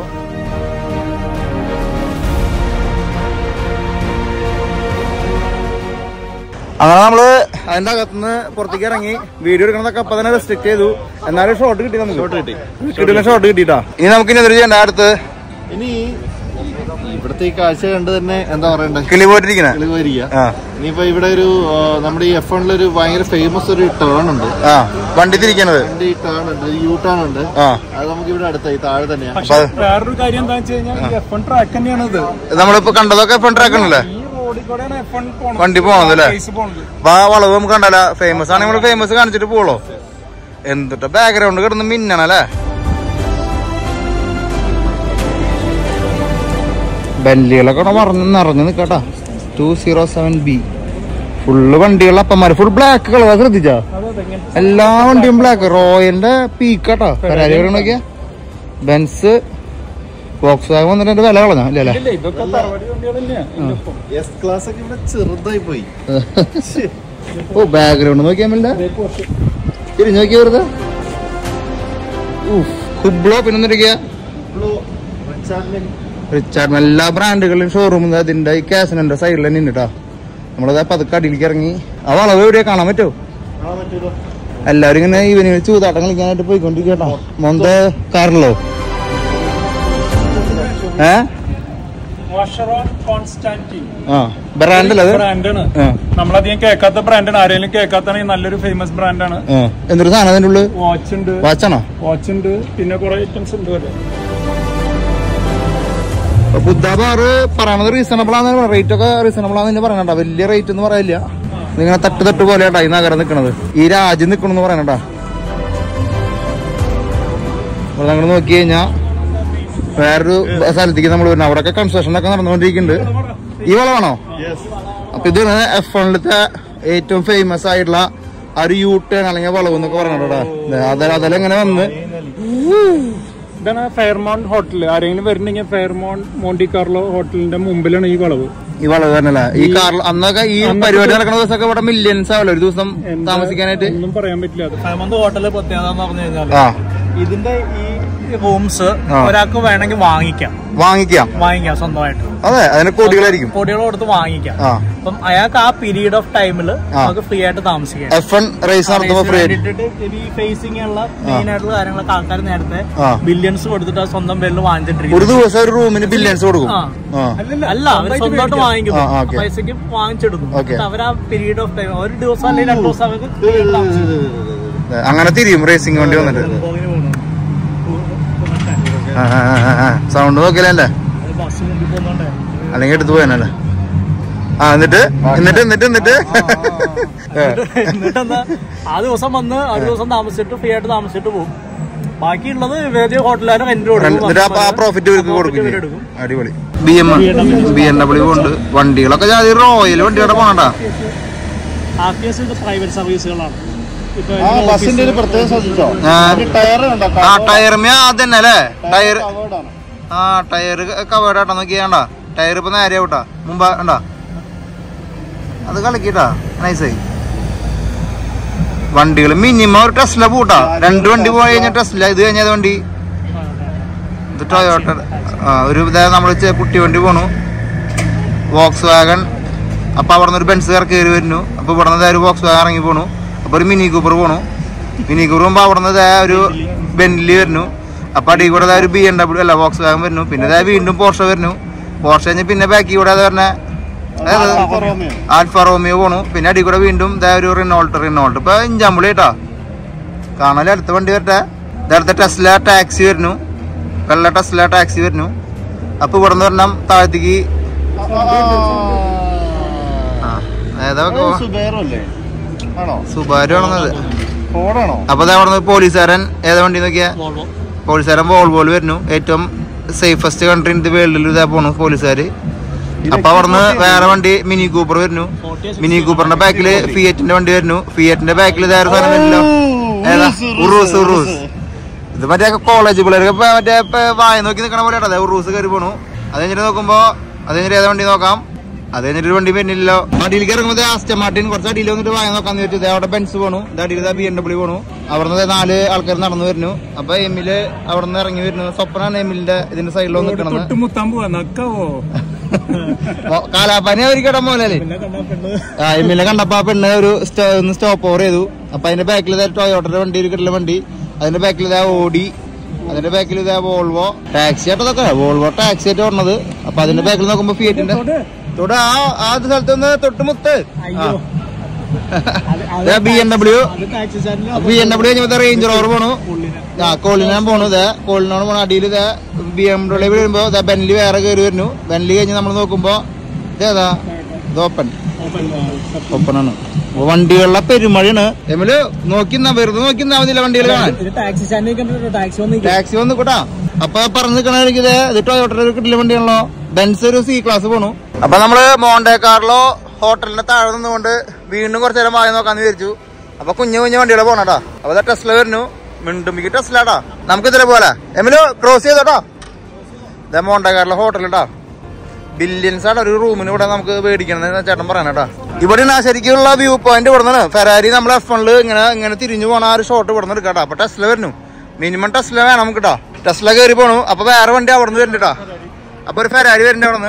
അങ്ങനെ നമ്മള് അതിന്റെ അകത്തുനിന്ന് പുറത്തേക്ക് ഇറങ്ങി വീഡിയോ എടുക്കണതൊക്കെ അപ്പൊ തന്നെ റെസ്ട്രിക്ട് ചെയ്തു. എന്നാലും ഷോട്ട് കിട്ടി, നമുക്ക് ഷോട്ട് കിട്ടി കിട്ടില്ല ഷോട്ട് കിട്ടിട്ടാ. ഇനി നമുക്ക് ഇനി എന്തൊരു ചെയ്യണ്ട അടുത്ത്. ഇനി ഇവിടുത്തെ ഈ കാഴ്ച കണ്ട് തന്നെ എന്താ പറയണ്ടേ, കിളി പോയിട്ടിരിക്കണ കിളി പോയിരിക്കുക. ഇനിയിപ്പോ ഇവിടെ ഒരു നമ്മുടെ ഈ എഫ് വണ്ണിലൊരു ഭയങ്കര ഫേമസ് ഒരു ടേൺ ഉണ്ട്, വണ്ടി തിരിക്കണത്. വണ്ടി ടേൺ ഉണ്ട്, യു ടേൺ ഉണ്ട്. അത് നമുക്ക് ഇവിടെ അടുത്തായി താഴെ തന്നെയാണ്. വേറൊരു കാര്യം എന്താ വെച്ച് കഴിഞ്ഞാൽ എഫ് വൺ ട്രാക്ക് തന്നെയാണ് ഇത്. നമ്മളിപ്പോ കണ്ടതൊക്കെ എഫ് വൺ ട്രാക്ക് ആണല്ലേ വണ്ടി പോണതല്ലേ. അപ്പൊ ആ വളവ് നമുക്ക് കണ്ടല്ല. ഫേമസ് ആണെങ്കിൽ നമ്മള് ഫേമസ് കാണിച്ചിട്ട് പോളോ. എന്തിട്ട് ബാക്ക്ഗ്രൗണ്ട് കിടന്ന് മിന്നണല്ലേ. ബെല്ലികളൊക്കെ മറന്ന് നിറഞ്ഞു നിക്കട്ടാ. Two zero seven B full വണ്ടികളുടെ അപ്പന്മാര് ഫുൾ ബ്ലാക്ക് കളർ ശ്രദ്ധിച്ചാ. എല്ലാ വണ്ടിയും ബ്ലാക്ക്. റോയലിന്റെ പീക്കാട്ടാ പരാതി നോക്കിയാ. ബെൻസ് ബോക്സ് വാഗൺ വന്നിട്ട് എന്റെ വില കളഞ്ഞ അല്ലേ. ചെറുതായി പോയി. ഓ ബാക്ക്ഗ്രൗണ്ട് നോക്കിയാ മേല തിരിഞ്ഞു നോക്കിയ വെറുതെ. ഹുബ്ലോ പിന്നെ റിച്ചാർഡ് എല്ലാ ബ്രാൻഡുകളും ഷോറൂം അതിന്റെ ഈ കാസിന്റെ സൈഡിൽ തന്നെ ഉണ്ട് കേട്ടോ. നമ്മളത് പതുക്കെ അടിയിലേക്ക് ഇറങ്ങി. ആ വളവ് എവിടെയാ കാണാൻ പറ്റുമോ? എല്ലാരും ഇങ്ങനെ ഈവനിങ് ചൂതാട്ടം കളിക്കാനായിട്ട് പോയിക്കൊണ്ടിരിക്കട്ടോ. മൊന്ത കാറിലോ ഏ നമ്മളധികം കേൾക്കാത്ത ബ്രാൻഡാണ്. ആരെങ്കിലും കേൾക്കാത്താണെങ്കിൽ നല്ലൊരു ഫേമസ് ബ്രാൻഡാണ്. എന്തൊരു സാധനം അതിന്റെ ഉള്ളിൽ? വാച്ച് ഉണ്ട്. വാച്ചാണോ? വാച്ച് ഉണ്ട്, പിന്നെ കുറെ ഐറ്റംസ് ഉണ്ട്. ബുദ്ധ ബാറ് പറയണത് റീസണബിൾ ആണ്. റേറ്റ് ഒക്കെ റീസണബിൾ ആണെന്ന് പറയണ. വലിയ റേറ്റ് എന്ന് പറയില്ല. നിങ്ങനെ തട്ട് തട്ട് പോലെയാട്ടാ ഈ നഗരം നിക്കണത്, ഈ രാജ്യം നിക്കണെന്ന് പറയണട്ടാ. അപ്പൊ ഞങ്ങൾ നോക്കി കഴിഞ്ഞാ വേറൊരു സ്ഥലത്തേക്ക് നമ്മൾ വരുന്നത്. അവിടെയൊക്കെ കൺസ്ട്രക്ഷൻ ഒക്കെ നടന്നുകൊണ്ടിരിക്കുന്നുണ്ട്. ഈ വളമാണോ? അപ്പൊ ഇത് എഫ് വണ്ണിലത്തെ ഏറ്റവും ഫേമസ് ആയിട്ടുള്ള ആ ഒരു യൂ ടേൺ അല്ലെങ്കിൽ വളവ് എന്നൊക്കെ പറഞ്ഞോട്ടാ. അതിലെങ്ങനെ വന്ന് ഇതാണ് ഫെയർമൗണ്ട് ഹോട്ടൽ. ആരെങ്കിലും വരുന്നെങ്കിൽ ഫെയർമൗണ്ട് മോണ്ടി കാർലോ ഹോട്ടലിന്റെ മുമ്പിലാണ് ഈ വളവ്. ഈ വളവ് തന്നെയല്ലേ. ഈ കാറിൽ അന്നൊക്കെ ഈ പരിപാടി നടക്കുന്ന ദിവസമൊക്കെ ഇവിടെ മില്യൻസ് ആവല്ലോ ഒരു ദിവസം താമസിക്കാനായിട്ട്. ഒന്നും പറയാൻ പറ്റില്ല. ഫെയർമൗണ്ട് ഹോട്ടലിലെ പ്രത്യേകത എന്ന് പറഞ്ഞു കഴിഞ്ഞാൽ ഇതിന്റെ ഈ റൂംസ് ഒരാൾക്ക് വേണമെങ്കിൽ വാങ്ങിക്കാം വാങ്ങിക്കാം വാങ്ങിക്കാം സ്വന്തമായിട്ട്. അതെ, അതിന് കോടികളായിരിക്കും. കോടികൾ കൊടുത്ത് വാങ്ങിക്കാം. അപ്പം അയാൾക്ക് ആ പീരീഡ് ഓഫ് ടൈമിൽ നമുക്ക് ഫ്രീ ആയിട്ട് താമസിക്കാം. എഫ് വൺ റേസ് നടത്തുമ്പോൾ ഫ്രീ ആയിട്ട് ഈ ഫേസിംഗ് ഉള്ള മെയിൻ ആയിട്ടുള്ള കാര്യങ്ങളൊക്കെ ആൾക്കാർ നേരത്തെ ബില്യൺസ് കൊടുത്തിട്ട് സ്വന്തം പേരിൽ വാങ്ങിച്ചിട്ടിരിക്കും. ഒരു ദിവസം ഒരു റൂമിന് ബില്യൺസ് കൊടുക്കും. അല്ല, അവർ സ്വന്തമായിട്ട് വാങ്ങിക്കും, പൈസക്ക് വാങ്ങിച്ചെടുക്കും. അവർ ആ പീരീഡ് ഓഫ് ടൈം ഒരു ദിവസം അല്ലെങ്കിൽ രണ്ടു ദിവസം അവർക്ക് അങ്ങനെ തിരിയും റേസിംഗ് വണ്ടി വന്നിട്ട്. സൗണ്ട് നോക്കിയല്ലേ, അല്ലെങ്കിൽ എടുത്തു പോയനല്ലേ. ആ എന്നിട്ട് എന്നിട്ട് എന്നിട്ട് എന്നിട്ട് എന്നിട്ടെന്താ ആ ദിവസം വന്ന് ഒരു ദിവസം താമസിച്ചിട്ട് ഫ്രീ ആയിട്ട് താമസിച്ചിട്ട് പോകും. ബാക്കിയുള്ളത് വേറെ ഹോട്ടലുകാരെ റെന്റ് കൊടുക്കും. അടിപൊളി. B M B M W ഉണ്ട്. വണ്ടികളൊക്കെ റോയൽ വണ്ടിയുടെ പോകണ്ട. പ്രൈവറ്റ് സർവീസുകളാണ്. ബസിന്റെ ഒരു പ്രത്യേകം ശ്രദ്ധിച്ചോ, ആ ടയറുമേ അതന്നെ അല്ലേ. ടയർ ആ ടയർ കവേർഡാട്ടാ നോക്കിയാണ്ടാ. ടയർ ഇപ്പൊ നേരെ ആവട്ടാ മുമ്പ് ഉണ്ടാ. അത് കളിക്കട്ടാ നൈസായി. വണ്ടികൾ മിനിമം ഒരു ടെസ്ല പൂട്ടാ. രണ്ട് വണ്ടി പോയി കഴിഞ്ഞാൽ ടെസ്ല. ഇത് കഴിഞ്ഞത് വണ്ടി ഇത് ടൊയോട്ട. ആ ഒരു നമ്മള് കുട്ടി വണ്ടി പോണു, വോക്സ് വാഗൺ. അപ്പൊ അവിടെ നിന്ന് ഒരു ബെൻസ് കയറി വരുന്നു. അപ്പൊ ഇവിടെ നിന്ന് ഒരു വോക്സ് വാഗൺ ഇറങ്ങി പോണു. അപ്പൊ ഒരു മിനി കൂപ്പർ പോണു. മിനി കൂപ്പർ പോകുമ്പോ അവിടെ നിന്ന് ഒരു ബെന്റ്ലി വരുന്നു. അപ്പൊ അടി കൂടെ ഒരു ബി എം ഡബ്ല്യു അല്ല വോക്സ് വാഗൺ വരുന്നു. പിന്നെ വീണ്ടും പോർഷ വരുന്നു. പോർഷ കഴിഞ്ഞ് പിന്നെ ബാക്കി കൂടെ അത് പറഞ്ഞ ആൽഫ റോമിയോ പോണു. പിന്നെ അടി കൂടെ വീണ്ടും ഒരു റിനോൾട്ട് റിനോൾട്ട് ഇപ്പൊ ഇഞ്ചാമ്പുളി കേട്ടാ കാണാൻ. അടുത്ത വണ്ടി വരട്ടെ. അടുത്ത ടെസ്ല ടാക്സി വരുന്നു. വെള്ള ടെസ്ല ടാക്സി വരുന്നു. അപ്പൊ ഇവിടെ നിന്ന് പറഞ്ഞാൽ താഴത്തേക്ക് സുബാരു ആണെന്നത്. അപ്പൊ അവിടെ നിന്ന് പോലീസുകാരൻ ഏതാ വണ്ടി നോക്കിയാ, പോലീസുകാരൻ വോൾവോയിൽ വരുന്നു. ഏറ്റവും സേഫസ്റ്റ് കൺട്രി ഇൻ ദി വേൾഡിൽ ഇതാ പോണു പോലീസുകാര്. അപ്പൊ അവിടുന്ന് വേറെ വണ്ടി മിനി കൂപ്പർ വരുന്നു. മിനി കൂപ്പറിന്റെ ബാക്കില് ഫിയറ്റിന്റെ വണ്ടി വരുന്നു. ഫിയറ്റിന്റെ ബാക്കിൽ ഇതായ സാധനം വരില്ലോ, ഏതാ ഉറൂസ്. ഉറൂസ് ഇത് മറ്റേ കോളേജ് പിള്ളേർക്ക് മറ്റേ വായ നോക്കി നിൽക്കണ പോലെ അതെ ഉറൂസ് കയറി പോണു. അത് കഴിഞ്ഞിട്ട് നോക്കുമ്പോ അത് കഴിഞ്ഞിട്ട് ഏതാ വണ്ടി നോക്കാം. അത് കഴിഞ്ഞിട്ട് ഒരു വണ്ടി വരുന്നില്ലല്ലോ. അടിയിലേക്ക് ഇറങ്ങുമ്പോൾ ആസ്റ്റൺ മാർട്ടിൻ കുറച്ച് അടിയിൽ വന്നിട്ട് വായ നോക്കാന്ന് വെച്ചിട്ട് അവിടെ ബെൻസ് പോണു. ഇത് അടിയിൽ ബി എം ഡബ്ല്യൂ പോണു. അവിടുന്ന് നാല് ആൾക്കാർ നടന്നു വരുന്നു. അപ്പൊ എമ്മില് അവിടെ നിന്ന് ഇറങ്ങി വരുന്നു. സ്വപ്നാണ് എമ്മിലിന്റെ ഇതിന്റെ സൈഡിൽ വന്ന് നിൽക്കണത്. കാലാപ്പാനി അവരിക്കട പോലെ ആ എമ്മിലെ കണ്ടപ്പോ ആ പെണ്ണ് ഒരു ഒന്ന് സ്റ്റോപ്പ് ഓവർ ചെയ്തു. അപ്പൊ അതിന്റെ ബാക്കിൽ ടൊയോട്ടയുടെ വണ്ടി ഒരു കിട്ടുന്ന വണ്ടി. അതിന്റെ ബാക്കിൽ ഇതാ ഓടി. അതിന്റെ ബാക്കിൽ ഇതാ വോൾവോ ടാക്സി ആയിട്ടതൊക്കെ വോൾവോ ടാക്സി ആയിട്ട് ഓടുന്നത്. അപ്പൊ അതിന്റെ ബാക്കിൽ നോക്കുമ്പോ ഫിയറ്റിന്റെ തൊട്ട് ആ ആ സ്ഥലത്ത് നിന്ന് തൊട്ടുമുത്ത് B M W B M W കഴിഞ്ഞപ്പോ റേഞ്ച് റോവർ പോണു. ആ കോളിനാൻ പോണു. ഇതാ കോളിനോട് പോണു. അടിയിൽ ഇതാ ബി എം ഡബ്ല്യൂ വരുമ്പോ ഇതാ ബെൻലി വേറെ കയറി വരുന്നു. ബെൻലി കഴിഞ്ഞ് നമ്മൾ നോക്കുമ്പോ ഇതേതാ ഇത് ഓപ്പൺ ഓപ്പണാണ്. വണ്ടികളുടെ പെരുമഴയാണ്. എമ്മില് നോക്കിന്നാ വെറുതെ നോക്കിന്നാ മതില്ല വണ്ടികൾ കാണാൻ. ടാക്സി വന്ന് കൂട്ടാ. അപ്പൊ പറഞ്ഞു നിൽക്കണെങ്കിൽ ഇത് ടൊയോട്ടയുടെ കിട്ടില്ല വണ്ടിയാണല്ലോ. ബെൻസ് ഒരു സി ക്ലാസ് പോണു. അപ്പൊ നമ്മള് മോണ്ടെ കാർലോ ഹോട്ടലിന്റെ താഴെ നിന്നുകൊണ്ട് വീണ്ടും കുറച്ചു നേരം വായി നോക്കാന്ന് വിചാരിച്ചു. അപ്പൊ കുഞ്ഞു കുഞ്ഞു വണ്ടികളെ പോണട്ടാ. അപ്പൊ ടെസ്ല വരുന്നു. മിണ്ടുമ്പിക്ക് ടെസ്ലാട്ടാ. നമുക്ക് ഇതിലെ പോലെ എമ്മില് ക്രോസ് ചെയ്തോട്ടാ. ഇതാ മോണ്ടെ കാർലോ ഹോട്ടലിട്ടാ. ബില്യൻസ് ആണ് ഒരു റൂമിന് ഇവിടെ നമുക്ക് മേടിക്കണമെന്ന് ചേട്ടൻ പറയാനട്ടാ. ഇവിടെ ശരിക്കുള്ള വ്യൂ പോയിന്റ് ഇവിടെ നിന്നാണ്. ഫെരാരി നമ്മൾ എഫ് വണ്ണില് ഇങ്ങനെ ഇങ്ങനെ തിരിഞ്ഞു പോണ ആ ഒരു ഷോട്ട് ഇവിടെ നിന്ന് എടുക്കാട്ടാ. അപ്പൊ ടെസ്ല വരുന്നു. മിനിമം ടെസ്ല വേണം നമുക്ക് കേട്ടാ. ടെസ്ല കയറി പോണു. അപ്പൊ വേറെ വണ്ടി അവിടെ നിന്ന് വരുന്നുട്ടാ. അപ്പൊ ഒരു ഫെരാരി വരുന്നുണ്ട് അവിടെ നിന്ന്.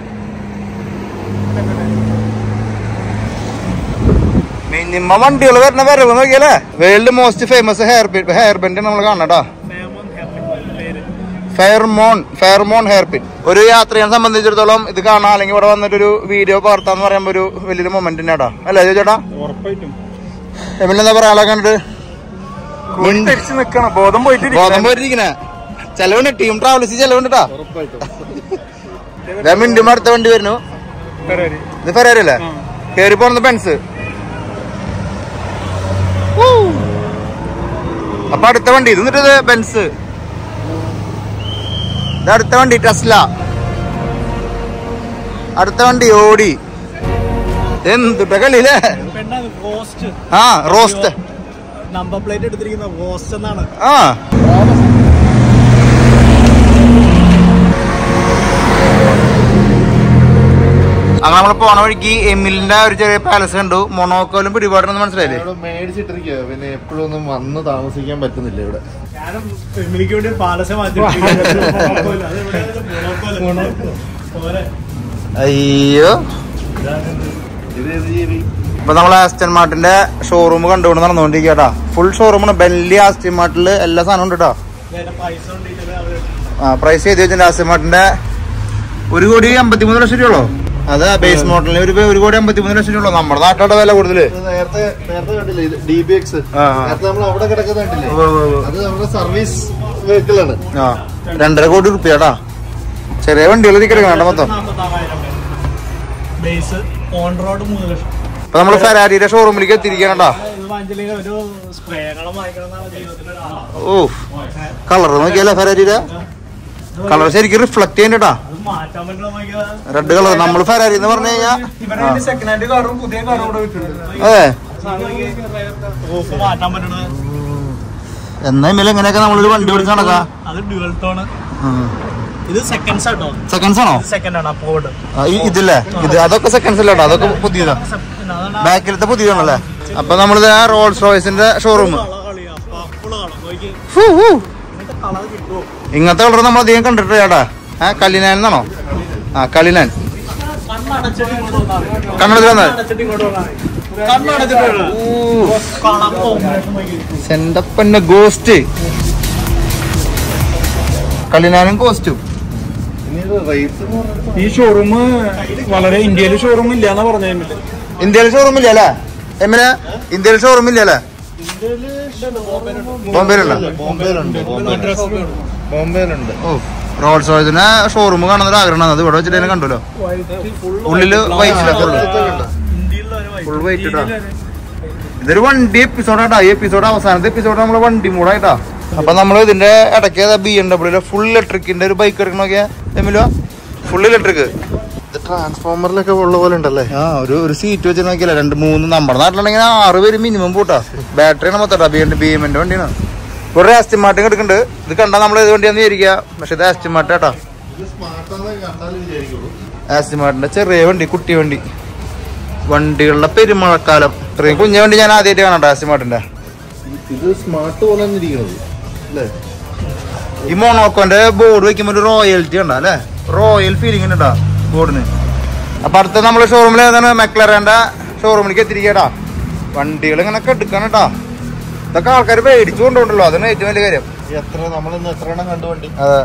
മിനിമം വണ്ടികൾ വരുന്ന വരവ് നോക്കിയല്ലേ. World most famous hair hair bend നമ്മൾ കാണണട്ടാ. ഫെയർമോൺ ഫെയർമോൺ ഹെയർ പിൻ. ഒരു യാത്രിയെ സംബന്ധിച്ചിടത്തോളം ഇത് കാണാം, അല്ലെങ്കിൽ ഇവിടെ വന്നിട്ടൊരു വീഡിയോ പകർത്താന്ന് പറയുമ്പോ ഒരു വലിയൊരു മൊമെന്റ് തന്നെയാടാ. അല്ലേ ചേട്ടാ? എമിലെന്താ പറയാ ആളെ കണ്ടിട്ട് ബോധം പോയിട്ട് ബോധം പോയിട്ടിരിക്കണേ. ചെലവുണ്ട്, ടീം ട്രാവൽസ് ചെലവുണ്ടാ. മിണ്ടുമ്പോ അടുത്ത വണ്ടി വരുന്നു. ഇത് ഫെരാരി അല്ലേ? കേറി പോണത് ബെൻസ്. അപ്പൊ അടുത്ത വണ്ടി ഇത് എന്നിട്ട് ബെൻസ്. അടുത്ത വണ്ടി ടെസ്ല. അടുത്ത വണ്ടി ഓടി. എന്തുട്ട കളിയില്ലേ? ആ റോസ്റ്റ് നമ്പർ പ്ലേറ്റ് എടുത്തിരിക്കുന്ന റോസ്റ്റ് എന്നാണ്. ആ അങ്ങനെ നമ്മള് പോണ വഴിക്ക് എമിലിന്റെ ഒരു ചെറിയ പാലസ് കണ്ടു. മൊണോക്കോലും പിടിപാടൊന്നും മനസ്സിലായില്ലേ? മേടിച്ചിട്ടിരിക്കുക. പിന്നെ എപ്പോഴും ഒന്നും വന്ന് താമസിക്കാൻ പറ്റുന്നില്ല ഇവിടെ. അയ്യോ, ഇപ്പൊ നമ്മള് ആസ്റ്റൺ മാർട്ടിന്റെ ഷോറൂം കണ്ടുകൊണ്ട് നടന്നുകൊണ്ടിരിക്കട്ടാ. ഫുൾ ഷോറൂമാണ്. ബെൻലി ആസ്റ്റൺ മാർട്ടില് എല്ലാ സാധനവും ഉണ്ട് കേട്ടോ. ആ പ്രൈസ് ചെയ്ത് വെച്ചിട്ടുണ്ട്. ആസ്റ്റൺ മാർട്ടിന്റെ ഒരു കോടി അമ്പത്തിമൂന്ന് ലക്ഷം രൂപയുള്ളൂ. അതെ ബേസ് മോഡലിന് ഒരു ഒരു കോടി അമ്പത്തിമൂന്ന് ലക്ഷം രൂപയുള്ളൂ. നമ്മുടെ നാട്ടിലെ വില കൂടുതല്. നേരത്തെ നേരത്തെ കണ്ടില്ലേ ഡി ബി എക്സ്? നേരത്തെ നമ്മൾ അവിടെ കിടക്കുന്ന കണ്ടില്ലേ? അത് നമ്മുടെ സർവീസ് വെഹിക്കിൾ ആണ്. ആ രണ്ടര കോടി റുപ്യടാ. ചെറിയ വണ്ടികൾ കിടക്കണ്ട മൊത്തം. അപ്പൊ നമ്മള് ഫെരാരിയുടെ ഷോറൂമിലേക്ക് എത്തിയിരിക്കണട്ടാ. ഓ കളർ നോക്കിയല്ലേ ഫെരാരിയുടെ കളർ ശരിക്കും റിഫ്ലക്ട് ചെയ്യണ്ടാ. Red colour. നമ്മള് ഫെരാരി എന്ന് പറഞ്ഞു കഴിഞ്ഞാ അതെ. എന്നാ ഇന്നലെ എങ്ങനെയൊക്കെ നമ്മളൊരു വണ്ടി ഓടിച്ച് നടക്കാം. സെക്കൻഡ്സ് ആണോ? ഇതില്ലേ? ഇത് അതൊക്കെ സെക്കൻഡ്സ് അല്ലാട്ടോ. അതൊക്കെ പുതിയതാ. ബാക്കിലത്തെ പുതിയതാണല്ലേ. അപ്പൊ നമ്മളിത് റോൾസ് റോയ്സിന്റെ ഷോറൂം. ഇങ്ങനത്തെ കളർ നമ്മൾ അധികം കണ്ടിട്ട് ചേട്ടാ. ആ കലിനാൻ എന്നാണോ? ആ കലിനാൻ. കണ്ണടച്ച് വന്നാൽ സെന്റപ്പന്റെ ഗോസ്റ്റ്. കലിനാനും ഗോസ്റ്റും. ഈ ഷോറൂം വളരെ ഇന്ത്യയിൽ ഷോറൂം ഇല്ല എന്നാ പറഞ്ഞ. ഇന്ത്യയിൽ ഷോറൂം ഇല്ല അല്ലേ എമ്മിന്? ഇന്ത്യയിൽ ഷോറൂം ഇല്ല അല്ലേ? ബോംബെയിലുണ്ട്. ബോംബെയിലുണ്ട്. ഓ റോൾസ് റോയ്സിന്റെ ഷോറൂം കാണുന്ന ഒരു ആഗ്രഹമാണ്. അത് ഇവിടെ വെച്ചിട്ട് തന്നെ കണ്ടല്ലോ. ഉള്ളില് വൈറ്റില്ല, ഫുൾ വൈറ്റ് ഇട്ടാ. ഇതൊരു വണ്ടി എപ്പിസോഡാട്ടാ. ഈ എപ്പിസോഡ് അവസാനത്തെ എപ്പിസോഡ് നമ്മള് വണ്ടി മൂടായിട്ടാ. അപ്പൊ നമ്മൾ ഇതിന്റെ ഇടയ്ക്ക് ബി എം ഡബ്ല്യൂടെ ഫുൾ ഇലക്ട്രിക്കിന്റെ ഒരു ബൈക്ക് എടുക്കണ നോക്കിയാ എമ്മിലോ ഫുൾ ഇലക്ട്രിക് ട്രാൻസ്ഫോമറിലൊക്കെ ഉള്ള പോലെ ഉണ്ടല്ലേ. ആ ഒരു ഒരു സീറ്റ് വെച്ച് നോക്കിയല്ലേ രണ്ട് മൂന്ന് നമ്മുടെ നാട്ടിലാണെങ്കിൽ ആറ് പേര് മിനിമം പോട്ടാ. ബാറ്ററിയാണ് മൊത്തം ബി എം ബി എമ്മിന്റെ വണ്ടിയാണ്. ഒരു ആസ്റ്റിമാർട്ടും എടുക്കുന്നുണ്ട്. ഇത് കണ്ടാൽ നമ്മൾ ഇത് വണ്ടിയാന്ന് വിചാരിക്കുക, പക്ഷെ ഇത് ആസ്റ്റിമാർട്ട് കേട്ടാ. ആസ്റ്റിമാർട്ടിന്റെ ചെറിയ വണ്ടി, കുട്ടി വണ്ടി. വണ്ടികളുടെ പെരുമഴക്കാലം ഇത്രയും കുഞ്ഞ വണ്ടി ഞാൻ ആദ്യമായിട്ട് കാണാം ആസ്റ്റിമാർട്ടിന്റെ. ഇത് സ്മാർട്ട് പോലെ അല്ലേ. ഈ മോണോക്കോന്റെ ബോർഡ് വെക്കുമ്പോ ഒരു റോയൽറ്റി ഉണ്ടോ അല്ലെ, റോയൽ ഫീലിംഗ് ഉണ്ടാ ബോർഡിന്. അപ്പൊ അടുത്ത നമ്മള് ഷോറൂമിൽ ഏതാണ് മെക്ലറിന്റെ ഷോറൂമിലേക്ക് എത്തിരിക്കട്ടാ. വണ്ടികൾ ഇങ്ങനെ എടുക്കണം കേട്ടാ. ഇതൊക്കെ ആൾക്കാർ പേടിച്ചു കൊണ്ടുണ്ടല്ലോ, അതാണ് ഏറ്റവും വലിയ കാര്യം. എത്ര നമ്മളിന്ന് എത്ര എണ്ണം കണ്ടു വണ്ടി. അതെ,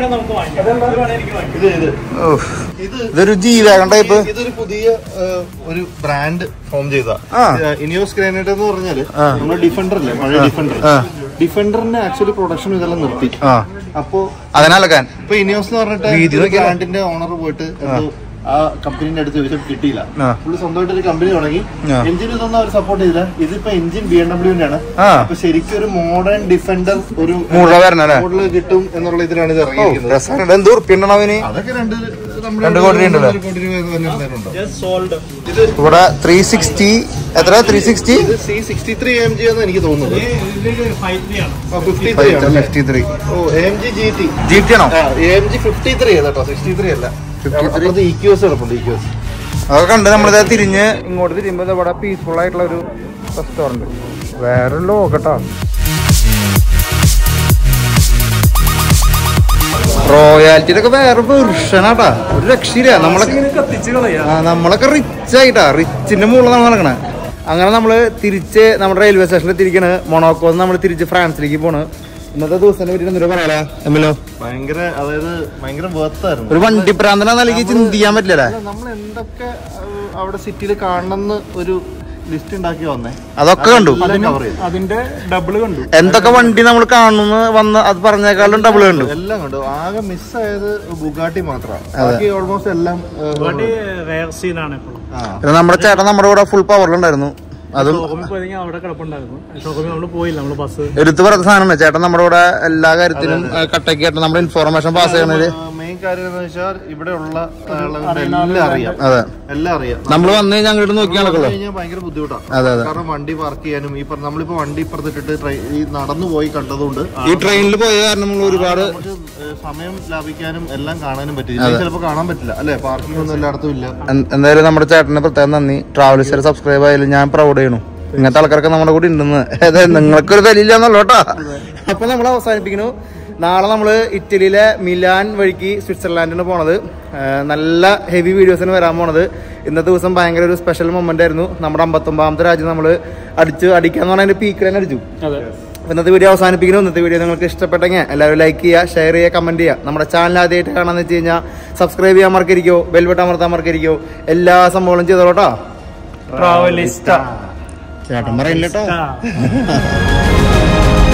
ഇതൊരു ജി വാഗൺ ടൈപ്പ്. ഇതൊരു പുതിയ ഒരു ബ്രാൻഡ് ഫോം ചെയ്ത ഇനിയോസ് ഗ്രാനൈറ്റ് എന്ന് പറഞ്ഞാല് നമ്മുടെ ഡിഫൻഡർ അല്ലേ, പഴയ ഡിഫൻഡർ. ഡിഫൻഡറിന്റെ ആക്ച്വലി പ്രൊഡക്ഷൻ ഇതെല്ലാം നിർത്തി. അപ്പോ അതിനാലക്കാൻ ഇപ്പൊ ഇനിയോസ് എന്ന് പറഞ്ഞിട്ട് ബ്രാൻഡിന്റെ ഓണർ പോയിട്ട് ആ കമ്പനീന്റെ അടുത്ത് ചോദിച്ചാൽ കിട്ടിയില്ല. പുള്ളി സ്വന്തമായിട്ട് ഒരു കമ്പനി തുടങ്ങി. എഞ്ചിൻ ഇതൊന്നും അവർ സപ്പോർട്ട് ചെയ്തില്ല. ഇതിപ്പോ എഞ്ചിൻ ബി എം ഡബ്ല്യൂന്റെ ആണ്. അപ്പൊ ശരിക്കും ഒരു മോഡേൺ ഡിഫൻഡർ ഒരു മോഡല് കിട്ടും എന്നുള്ള ഇതിലാണ് ഇത് ഇറങ്ങിയിരിക്കുന്നത്. അതൊക്കെ രണ്ട് രണ്ട് കോടി ഉണ്ടല്ലോ. ഇവിടെ ത്രീ സിക്സ്റ്റി എത്ര three sixty C sixty three M G എന്ന് എനിക്ക് തോന്നുന്നത്. അതൊക്കെ കണ്ട് നമ്മളിത് തിരിഞ്ഞ് ഇങ്ങോട്ട് തിരിയുമ്പോ ഇവിടെ പീസ്ഫുൾ ആയിട്ടുള്ള ഒരു റെസ്റ്റോറന്റ്. വേറെ ലോകട്ടോ. റോയാലിറ്റിയിലൊക്കെ വേറെ വെർഷനാട്ടാ, ഒരു രക്ഷയില്ല. നമ്മളൊക്കെ നമ്മളൊക്കെ റിച്ച് ആയിട്ടാ, റിച്ചിന്റെ മുകളിൽ നമ്മൾ നടക്കണേ. അങ്ങനെ നമ്മള് തിരിച്ച് നമ്മുടെ റെയിൽവേ സ്റ്റേഷനിൽ തിരിക്കണ്. മൊണോക്കോന്ന് നമ്മൾ തിരിച്ച് ഫ്രാൻസിലേക്ക് പോണ്. ഇന്നത്തെ ദിവസം പറ്റി പറയാ എമ്മലോ ഭയങ്കര, അതായത് ഭയങ്കര വർത്തായിരുന്നു. ഒരു വണ്ടി പ്രാന്തന നൽകി ചിന്തിക്കാൻ പറ്റില്ല. നമ്മൾ എന്തൊക്കെ അവിടെ സിറ്റിയിൽ കാണണമെന്ന് ഒരു ലിസ്റ്റ് ഉണ്ടാക്കി വന്നേ, അതൊക്കെ കണ്ടു. അതിന്റെ ഡബിൾ കണ്ടു. എന്തൊക്കെ വണ്ടി നമ്മൾ കാണുന്നു വന്ന് അത് പറഞ്ഞേക്കാളും ഡബിൾ കണ്ടു. എല്ലാം കണ്ടു. ആകെ മിസ്സായത് ബുഗാട്ടി മാത്രമാണ്. ബാക്കി ഓൾമോസ്റ്റ് എല്ലാം റെയർ സീനാണ്. നമ്മുടെ ചേട്ടൻ നമ്മുടെ കൂടെ ഫുൾ പവറിലുണ്ടായിരുന്നു. അതും എടുത്തു പറഞ്ഞ സാധനമാണ്. ചേട്ടൻ നമ്മുടെ കൂടെ എല്ലാ കാര്യത്തിലും കട്ടക്കായിട്ട് നമ്മുടെ ഇൻഫോർമേഷൻ പാസ് ചെയ്യണത്. മെയിൻ കാര്യം എന്ന് വെച്ചാൽ ഇവിടെ ഉള്ള എല്ലാം അറിയാം. അതെ, എല്ലാം അറിയാം. നമ്മൾ വന്നു കഴിഞ്ഞാൽ അങ്ങോട്ട് നോക്കിയാൽ ഭയങ്കര ബുദ്ധിമുട്ടാണ്. കാരണം വണ്ടി പാർക്ക് ചെയ്യാനും ഈ നമ്മളിപ്പോ വണ്ടി ഇപ്പുറത്തിട്ടിട്ട് ഈ നടന്നു പോയി കണ്ടതുകൊണ്ട് ഈ ട്രെയിനിൽ പോയ കാരണം നമ്മൾ ഒരുപാട് സമയം ലാഭിക്കാനും എല്ലാം കാണാനും പറ്റില്ല. ചിലപ്പോ കാണാൻ പറ്റില്ല അല്ലെ, പാർക്കിംഗ് ഒന്നും എല്ലായിടത്തും ഇല്ല. എന്തായാലും നമ്മുടെ ചേട്ടന് പ്രത്യേകം നന്ദി. ട്രാവൽസ് സബ്സ്ക്രൈബ് ആയാലും ഞാൻ പ്രൗഡ് ചെയ്യണു. ഇങ്ങനത്തെ ആൾക്കാരൊക്കെ നമ്മുടെ കൂടെ ഉണ്ടെന്ന്. അതായത് നിങ്ങൾക്കൊരു വിലയില്ലാന്നല്ലോ കേട്ടോ. അപ്പൊ നമ്മൾ അവസാനിപ്പിക്കുന്നു. നാളെ നമ്മൾ ഇറ്റലിയിലെ മിലാൻ വഴിക്ക് സ്വിറ്റ്സർലാൻഡിന് പോണത്. നല്ല ഹെവി വീഡിയോസിന് വരാൻ പോണത്. ഇന്നത്തെ ദിവസം ഭയങ്കര ഒരു സ്പെഷ്യൽ മൊമെന്റ് ആയിരുന്നു. നമ്മുടെ അമ്പത്തൊമ്പതാമത്തെ രാജ്യം നമ്മൾ അടിച്ച് അടിക്കാന്ന് പറഞ്ഞാൽ അതിന്റെ പീക്കിൽ തന്നെ അടിച്ചു. ഇന്നത്തെ വീഡിയോ അവസാനിപ്പിക്കുന്നു. ഇന്നത്തെ വീഡിയോ നിങ്ങൾക്ക് ഇഷ്ടപ്പെട്ടെങ്കിൽ എല്ലാവരും ലൈക്ക് ചെയ്യുക, ഷെയർ ചെയ്യുക, കമന്റ് ചെയ്യുക. നമ്മുടെ ചാനൽ ആദ്യമായിട്ട് കാണാന്ന് വെച്ച് കഴിഞ്ഞാൽ സബ്സ്ക്രൈബ് ചെയ്യാൻ മറക്കരിക്കോ, ബെൽബട്ടൺ അമർത്താൻ മറക്കരിക്കോ. എല്ലാ സംഭവങ്ങളും ചെയ്തോട്ടോ. ട്രാവലിസ്റ്റ ചേട്ടൻ പറയില്ലട്ടോ.